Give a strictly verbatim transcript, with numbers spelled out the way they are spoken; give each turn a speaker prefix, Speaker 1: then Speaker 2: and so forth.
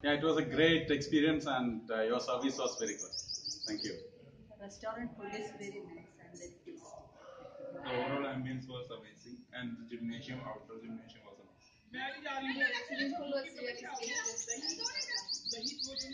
Speaker 1: Yeah, it was a great experience and uh, your service was very good. Thank you.
Speaker 2: Restaurant food is very nice and very tasty.
Speaker 3: The overall ambience was amazing, and the gymnasium, outdoor gymnasium was amazing.
Speaker 2: Swimming pool was really spacious.